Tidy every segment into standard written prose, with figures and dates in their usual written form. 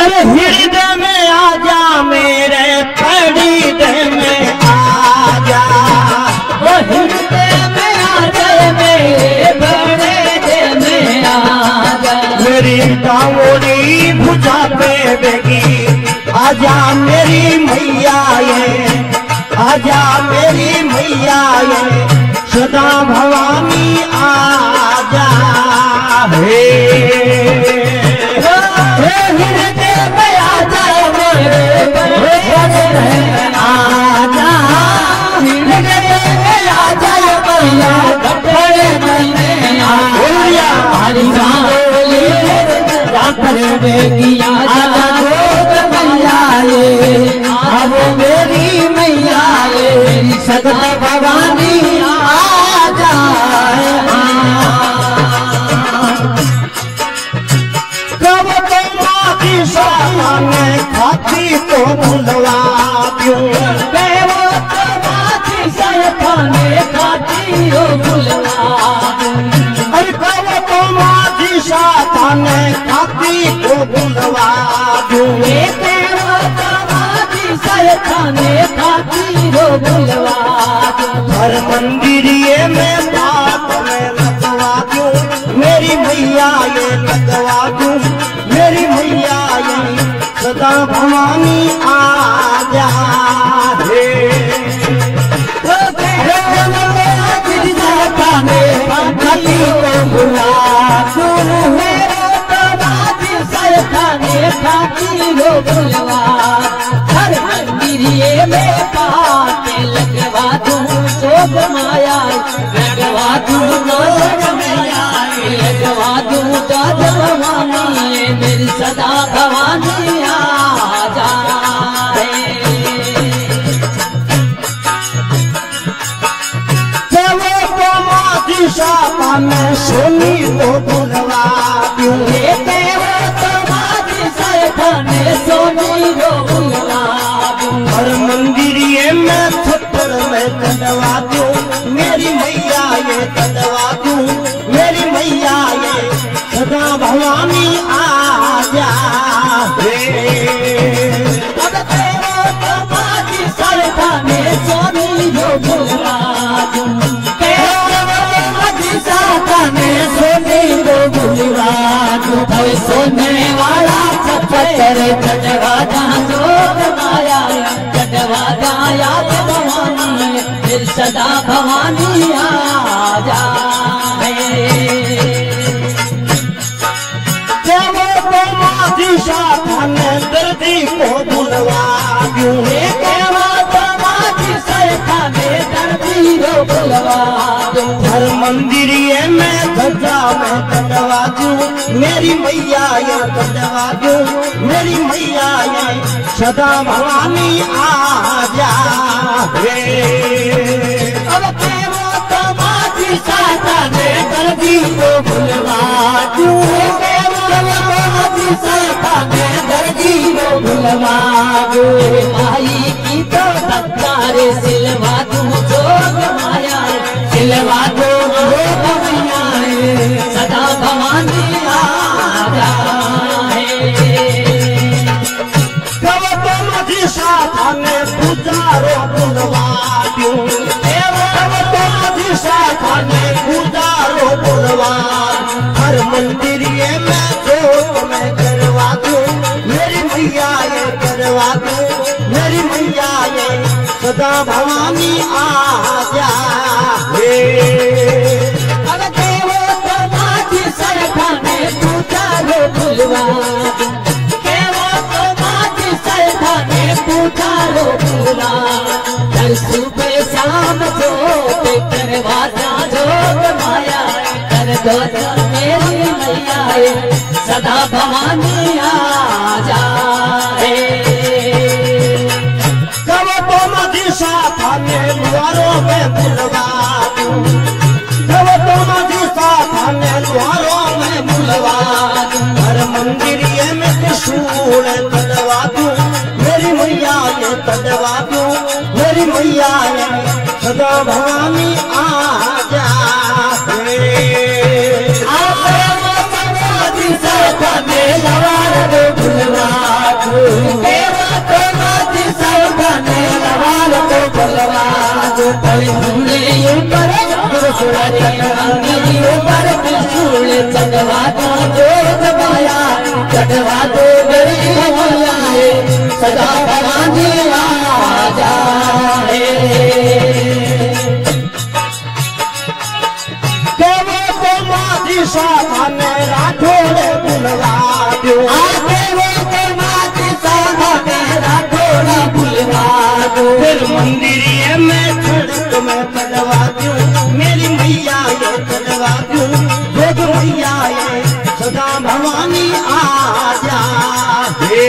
अरे हृदय में आजा मेरे हृदय में आजा, वो हृदय में आजा मेरे हृदय में आजा। मेरी दामोरी भुजा पे बेगी आजा मेरी मैया ये, आजा मेरी मैया ये, सदा भवानी आजा हे। हृदय में आजा मेरे हृदय में आजा, हृदय में आजा मैया हृदय में आजा। हरी रानी राखर बेगी आजा मैया ये, अब मेरी मैया ये, सदा भवानी आजा। कब तुम्हारी सामने खाती को भुलवा दूं, तुम्हारी सामने खाती को भुलवा दूं। अरे कब तुम्हारी सामने खाती को भुलवा दूं, खाने खाती हो भुलवा दूं। हर मंदिरिये में बात में लगवा दूं, मेरी मैया ये लगवा दूं, मेरी मैया ये, सदा भवानी आजा हे। खाने खाती हो भुलवा दूं, खाने खाती हो भुलवा। हर मंदिरिये में पाते लगवा दूं, शोक माया लगवा दूं, लगवा दूं दाद भवानी मेरी सदा भवानी आजा। जब तुम्हारी शाखा में सोनी को भुलवा दूं, खाने सोनी हो भुलवा दूं। हर मंदिरिये में थप्पड़ में कटवा दूं, मेरी मैया ये कटवा दूं, मेरी मैया ये, सदा भवानी आजा हे। खाने सोनी हो भुलवा दूं, खाने सोनी हो भुलवा दूं। सोने वाला पत्थर चटवा जोग माया, चटवा जाया भवानी फिर सदा भवानी आजा। जब तुम्हारी शाखा में दर्दी को भुलवा दूं, तुम्हारी शाखा में दर्दी को भुलवा दूं। हर मंदिरिये में ध्वजा में कटवा दूं, मेरी मैया ये कटवा दूं, मेरी मैया ये, सदा भवानी आजा हे। अब तुम्हारी शाखा में दर्दी को भुलवा दूं, तुम्हारी शाखा में दर्दी को भुलवा दूं। माई की तो तत्कारे सिलवा दूं, जोग माया सिलवा दूं, सदा भवानी आजा कब तुम्हारी शाखा में पुजारो भुलवा दूं, कब तुम्हारी शाखा में पुजारो भुलवा, हर मंदिरिये में जोत में करवा दूं, मेरी मैया ये करवा दूं, मेरी मैया ये, सदा भवानी आजा हे। भुलवा तुम्हारी सरधा ने पूछा लो भूला, कल सुबह शाम जो करवा जोग माया, कर दो मेरी मैया सदा भवानी आजा। कब तुम्हारी शाखा में द्वारों में भुलवा दूं, कब तुम्हारी शाखा में द्वारों में भुलवा, हर मंदिरिये में त्रिशूल कटवा दूं, मेरी मैया ये कटवा दूं, मेरी मैया ये, सदा भवानी आजा आप कोई झूले ऊपर मेरी ऊपर त्रिशूल चढ़वा दो जो दबाया चढ़वा दो मेरी भैया सदा भवानी आ जाए सामने राठौड़ बुलवा दो आगे वो के माती सामने राठौड़ बुलवा दो फिर मंदिर में सड़क में चढ़वा दूं मेरी मैया ये चढ़वा दूं जोग मैया ये सदा भवानी आ जाए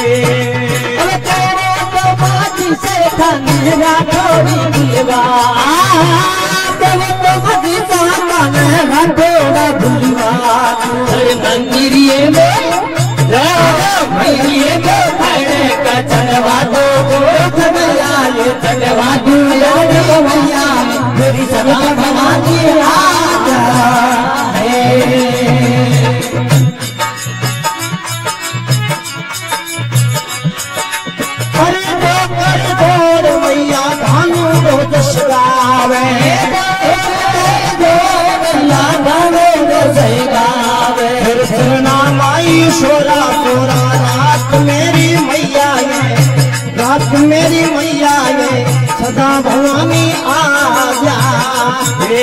तेरे तो माती से खाने राठौड़ बुलवा तेरे तो माती सामने राठौड़ बुलवा मंदिरिए में चढ़वा दो चढ़वा दो भैया मेरी सदा भवानी आ जाए कर दौड़ मैया धानु रोज सगावे माई शोरा शोरा रात मेरी मैया ये रात मेरी मैया ये सदा भवानी आ जाए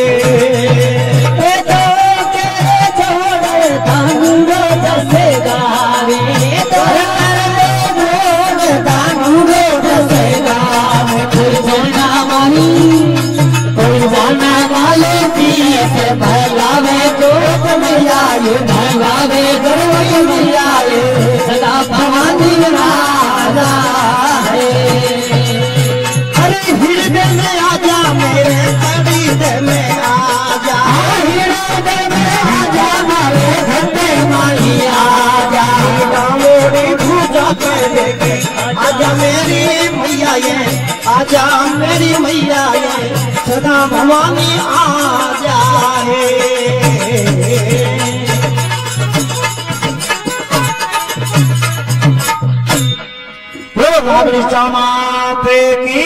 भगावे तो मैया भगावे तो मैया सदा भवानी राजा है अरे हृदय में आजा मेरे हृदय में आजा हृदय में आजा मारे हृदय माही आजा मोरी पूजा करके आजा मेरी मैया ये आजा मेरी मैया ये सदा भवानी आ जाए राम श्यामा पे की